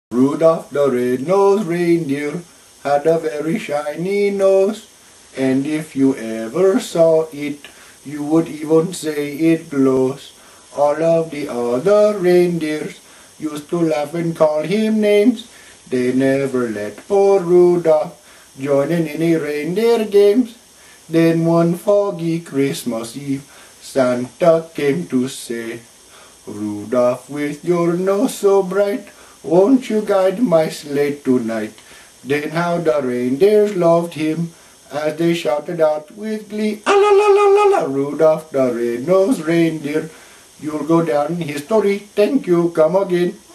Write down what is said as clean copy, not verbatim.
Rudolph the red-nosed reindeer had a very shiny nose, and if you ever saw it, you would even say it glows. All of the other reindeers used to laugh and call him names. They never let poor Rudolph join in any reindeer games. Then one foggy Christmas Eve, Santa came to say, Rudolph, with your nose so bright, won't you guide my sleigh tonight? Then how the reindeers loved him as they shouted out with glee, "Ah la la la la la, Rudolph the red-nosed reindeer, you'll go down in history, thank you, come again."